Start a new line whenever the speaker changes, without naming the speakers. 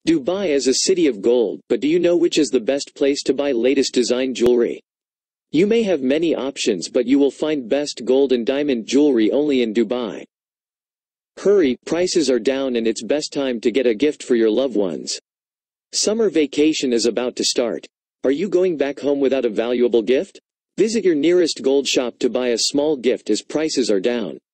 Dubai is a city of gold, but do you know which is the best place to buy latest design jewelry? You may have many options, but you will find best gold and diamond jewelry only in Dubai. Hurry, prices are down and it's best time to get a gift for your loved ones. Summer vacation is about to start. Are you going back home without a valuable gift? Visit your nearest gold shop to buy a small gift as prices are down.